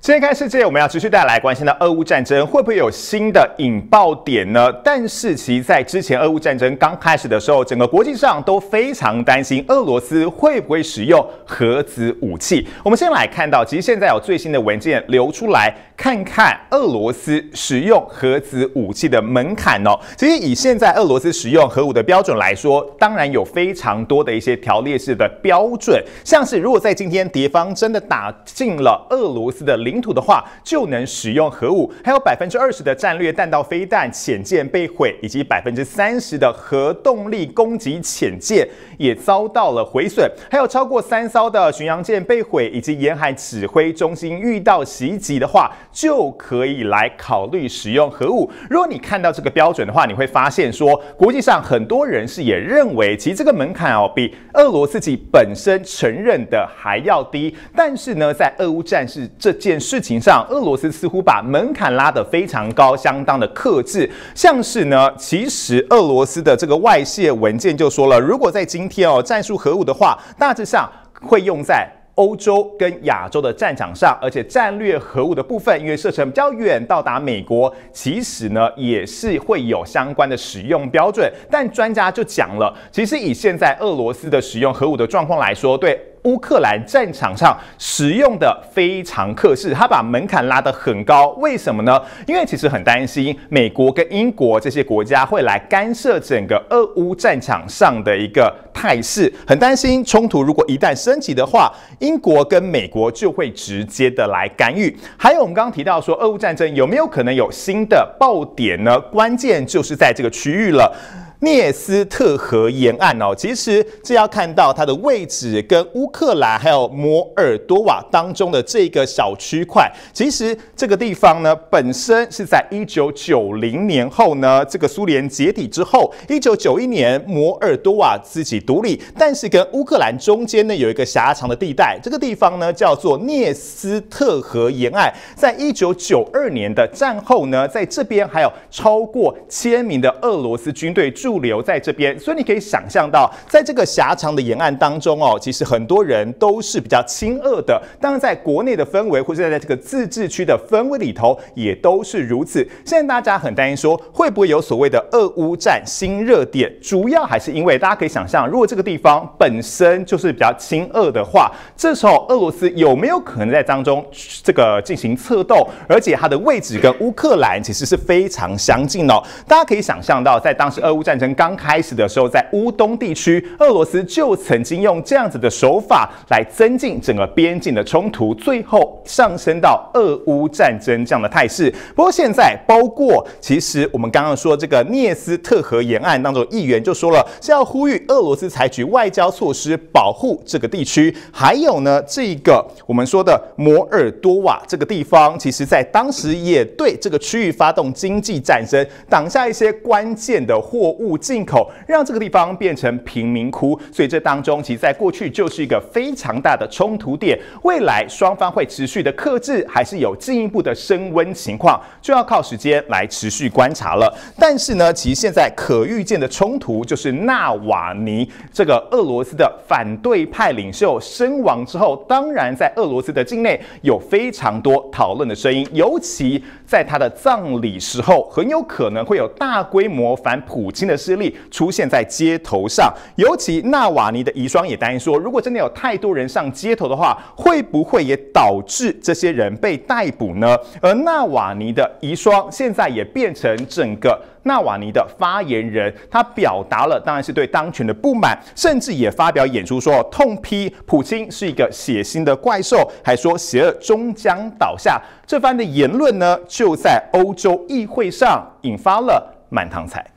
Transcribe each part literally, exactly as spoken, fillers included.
现在看世界，我们要持续带来关心的俄乌战争会不会有新的引爆点呢？但是其实在之前俄乌战争刚开始的时候，整个国际上都非常担心俄罗斯会不会使用核子武器。我们先来看到，其实现在有最新的文件流出来，看看俄罗斯使用核子武器的门槛哦。其实以现在俄罗斯使用核武的标准来说，当然有非常多的一些条列式的标准，像是如果在今天敌方真的打进了俄罗斯的领土的话，就能使用核武，还有百分之二十的战略弹道飞弹潜舰被毁，以及百分之三十的核动力攻击潜舰也遭到了毁损，还有超过三艘的巡洋舰被毁，以及沿海指挥中心遇到袭击的话，就可以来考虑使用核武。如果你看到这个标准的话，你会发现说，国际上很多人士也认为，其实这个门槛哦，比俄罗斯己本身承认的还要低。但是呢，在俄乌战事这件事情上，俄罗斯似乎把门槛拉得非常高，相当的克制。像是呢，其实俄罗斯的这个外泄文件就说了，如果在今天哦战术核武的话，大致上会用在欧洲跟亚洲的战场上，而且战略核武的部分，因为射程比较远，到达美国，其实呢也是会有相关的使用标准。但专家就讲了，其实以现在俄罗斯的使用核武的状况来说，对乌克兰战场上使用的非常克制，他把门槛拉得很高。为什么呢？因为其实很担心美国跟英国这些国家会来干涉整个俄乌战场上的一个态势，很担心冲突如果一旦升级的话，英国跟美国就会直接的来干预。还有我们刚刚提到说，俄乌战争有没有可能有新的爆点呢？关键就是在这个区域了。涅斯特河沿岸哦，其实这要看到它的位置跟乌克兰还有摩尔多瓦当中的这个小区块。其实这个地方呢，本身是在一九九零年后呢，这个苏联解体之后，一九九一年摩尔多瓦自己独立，但是跟乌克兰中间呢有一个狭长的地带，这个地方呢叫做涅斯特河沿岸。在一九九二年的战后呢，在这边还有超过千名的俄罗斯军队驻留在这边，所以你可以想象到，在这个狭长的沿岸当中哦，其实很多人都是比较亲俄的。当然，在国内的氛围，或者在这个自治区的氛围里头，也都是如此。现在大家很担心说，会不会有所谓的俄乌战新热点？主要还是因为大家可以想象，如果这个地方本身就是比较亲俄的话，这时候俄罗斯有没有可能在当中这个进行策动？而且它的位置跟乌克兰其实是非常相近哦。大家可以想象到，在当时俄乌战争刚开始的时候，在乌东地区，俄罗斯就曾经用这样子的手法来增进整个边境的冲突，最后上升到俄乌战争这样的态势。不过现在，包括其实我们刚刚说这个涅斯特河沿岸当中，议员就说了，是要呼吁俄罗斯采取外交措施保护这个地区。还有呢，这个我们说的摩尔多瓦这个地方，其实在当时也对这个区域发动经济战争，挡下一些关键的货物进口，让这个地方变成贫民窟。所以这当中其实在过去就是一个非常大的冲突点。未来双方会持续的克制，还是有进一步的升温情况，就要靠时间来持续观察了。但是呢，其实现在可预见的冲突就是纳瓦尼这个俄罗斯的反对派领袖身亡之后，当然在俄罗斯的境内有非常多讨论的声音，尤其在他的葬礼时候，很有可能会有大规模反普京的势力出现在街头上。尤其纳瓦尼的遗孀也担心说，如果真的有太多人上街头的话，会不会也导致这些人被逮捕呢？而纳瓦尼的遗孀现在也变成整个纳瓦尼的发言人，他表达了当然是对当权的不满，甚至也发表演出说痛批普京是一个血腥的怪兽，还说邪恶终将倒下。这番的言论呢，就在欧洲议会上引发了满堂彩。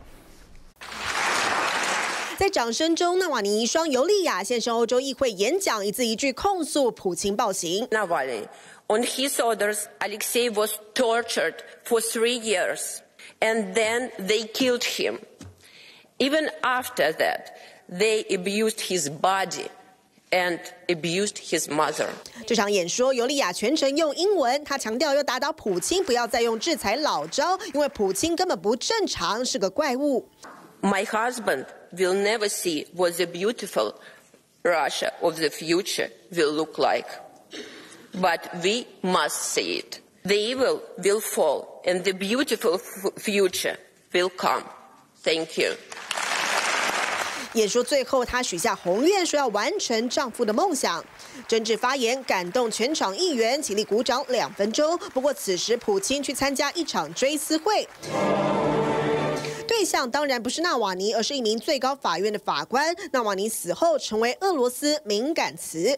在掌声中，纳瓦尼遗孀尤利亚现身欧洲议会演讲，一字一句控诉普京暴行。 Navalny, on his orders, Alexei was tortured for three years, and then they killed him. Even after that, they abused his body and abused his mother. 这场演说，尤利亚全程用英文，他强调要打倒普京，不要再用制裁老招，因为普京根本不正常，是个怪物。 My husband will never see what the beautiful Russia of the future will look like. but we must see it. The evil will fall, and the beautiful f- future will come. Thank you. 演说最后，她许下宏愿，说要完成丈夫的梦想。真挚发言感动全场议员，起立鼓掌两分钟。不过此时普京去参加一场追思会。对象当然不是纳瓦尼，而是一名最高法院的法官。纳瓦尼死后成为俄罗斯敏感词。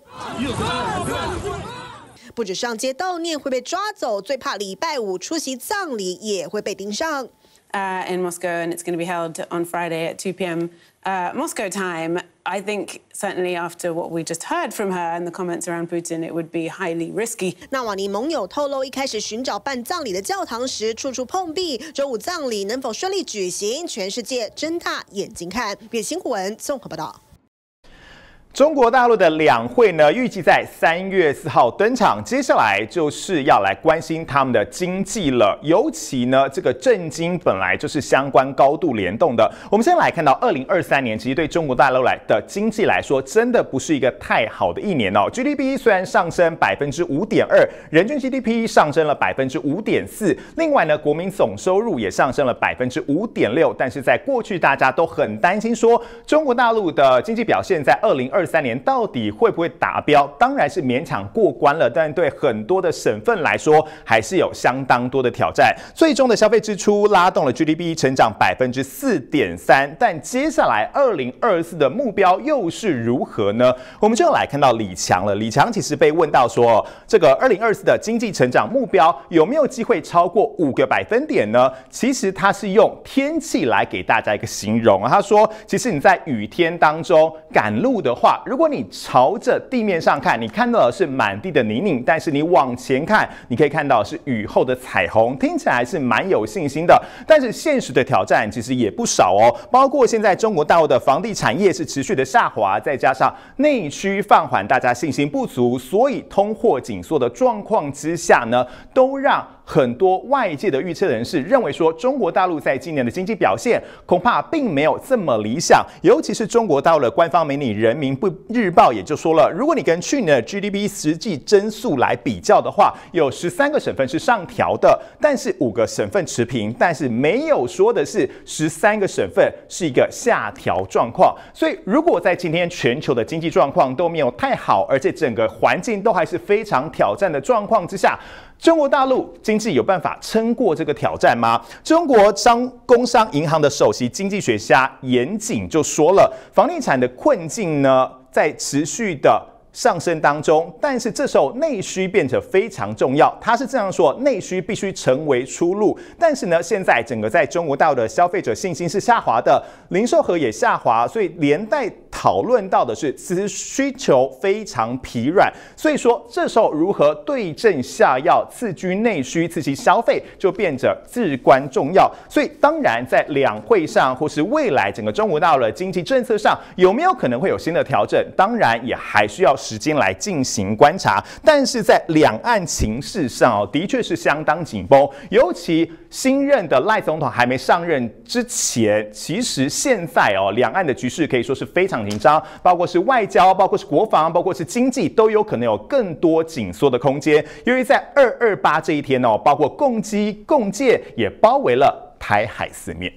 不止上街悼念会被抓走，最怕礼拜五出席葬礼也会被盯上。 Uh, in Moscow, and it's going to be held on Friday at two p.m. Uh, Moscow time. I think certainly after what we just heard from her and the comments around Putin, it would be highly risky. 纳瓦尼盟友透露，一开始寻找办葬礼的教堂时，处处碰壁。周五葬礼能否顺利举行，全世界睁大眼睛看。别新闻综合报道。 中国大陆的两会呢，预计在三月四号登场。接下来就是要来关心他们的经济了，尤其呢，这个政经本来就是相关高度联动的。我们先来看到二零二三年，其实对中国大陆来的经济来说，真的不是一个太好的一年哦。G D P 虽然上升百分之五点二，人均 G D P 上升了百分之五点四，另外呢，国民总收入也上升了百分之五点六。但是在过去，大家都很担心说，中国大陆的经济表现在二零二三年到底会不会达标？当然是勉强过关了，但对很多的省份来说，还是有相当多的挑战。最终的消费支出拉动了 G D P 成长百分之四点三，但接下来二零二四的目标又是如何呢？我们就来看到李强了。李强其实被问到说，这个二零二四的经济成长目标有没有机会超过五个百分点呢？其实他是用天气来给大家一个形容。他说，其实你在雨天当中赶路的话，如果你朝着地面上看，你看到的是满地的泥泞，但是你往前看，你可以看到是雨后的彩虹，听起来是蛮有信心的。但是现实的挑战其实也不少哦，包括现在中国大陆的房地产业是持续的下滑，再加上内需放缓，大家信心不足，所以通货紧缩的状况之下呢，都让很多外界的预测人士认为说，中国大陆在今年的经济表现恐怕并没有这么理想。尤其是中国大陆的官方媒体《人民日报》也就说了，如果你跟去年的 G D P 实际增速来比较的话，有十三个省份是上调的，但是五个省份持平，但是没有说的是十三个省份是一个下调状况。所以，如果在今天全球的经济状况都没有太好，而且整个环境都还是非常挑战的状况之下，中国大陆经济有办法撑过这个挑战吗？中国商工商银行的首席经济学家严谨就说了，房地产的困境呢，在持续的上升当中，但是这时候内需变得非常重要。他是这样说，内需必须成为出路。但是呢，现在整个在中国大陆的消费者信心是下滑的，零售额也下滑，所以连带讨论到的是此需求非常疲软。所以说，这时候如何对症下药，刺激内需，刺激消费，就变得至关重要。所以当然，在两会上或是未来整个中国大陆的经济政策上，有没有可能会有新的调整？当然也还需要时间来进行观察，但是在两岸情势上哦，的确是相当紧绷。尤其新任的赖总统还没上任之前，其实现在哦，两岸的局势可以说是非常紧张，包括是外交，包括是国防，包括是经济，都有可能有更多紧缩的空间。由于在二二八这一天哦，包括共机、共建也包围了台海四面。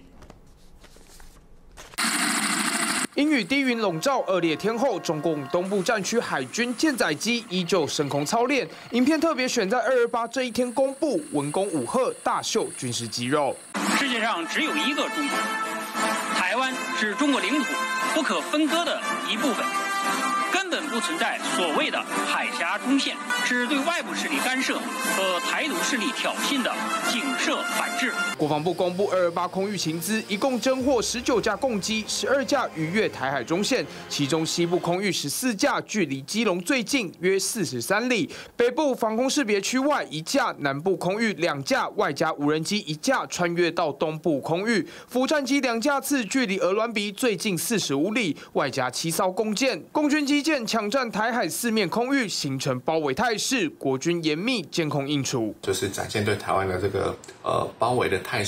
阴雨低云笼罩，恶劣天后，中共东部战区海军舰载机依旧升空操练。影片特别选在二二八这一天公布，文攻武吓，大秀军事肌肉。 世界上只有一个中国，台湾是中国领土不可分割的一部分，根本不存在所谓的海峡中线，是对外部势力干涉和台独势力挑衅的警示反制。 国防部公布二二八空域情资，一共侦获十九架共机，十二架逾越台海中线，其中西部空域十四架，距离基隆最近，约四十三里；北部防空识别区外一架，南部空域两架，外加无人机一架，穿越到东部空域，俯战机两架次，距离鹅銮鼻最近四十五里，外加七艘共舰，共军机舰抢占台海四面空域，形成包围态势，国军严密监控应处， 就是展现对台湾的这个呃包围的态势，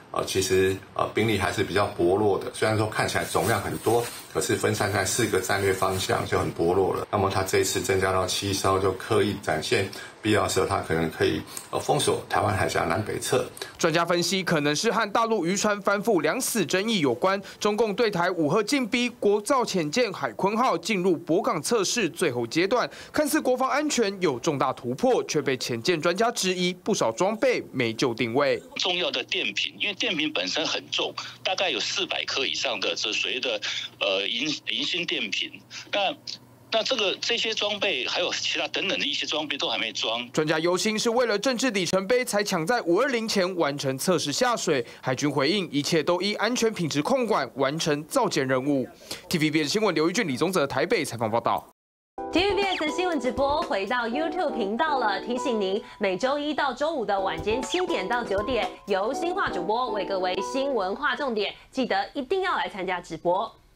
呃，其实呃兵力还是比较薄弱的。虽然说看起来总量很多，可是分散在四个战略方向就很薄弱了。那么他这一次增加到七艘，就刻意展现必要时候他可能可以呃封锁台湾海峡南北侧。 专家分析，可能是和大陆渔船翻覆两死争议有关。中共对台武吓进逼，国造潜舰海鲲号进入泊港测试最后阶段，看似国防安全有重大突破，却被潜舰专家质疑不少装备没就定位。 重要的电瓶，因为电瓶本身很重，大概有四百颗以上的这所谓的呃银银芯电瓶，那。那这个这些装备还有其他等等的一些装备都还没装。 专家忧心是为了政治里程碑才抢在五二零前完成测试下水。海军回应一切都依安全品质控管完成造舰任务。T V B S 新闻刘玉俊、李宗泽台北采访报道。 T V B S 新闻直播回到 YouTube 频道了，提醒您每周一到周五的晚间七点到九点，由新化主播为各位新闻划重点，记得一定要来参加直播。